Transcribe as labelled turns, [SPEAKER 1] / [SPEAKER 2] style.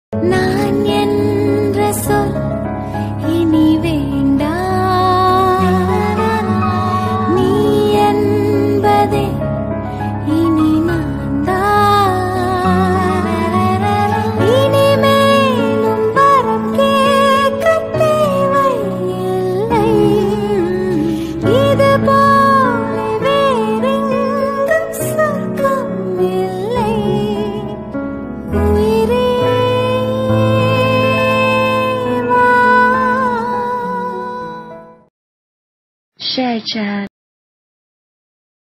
[SPEAKER 1] நான் என்ற சொல் இனி வேண்டாம், நீ என்பதே இனி நான் தான். இனிமேலும் வரம் கேட்க தேவையில்லை, இது போல வேறெங்கும் சொர்க்கம் இல்லை. உயிரே
[SPEAKER 2] Share chat.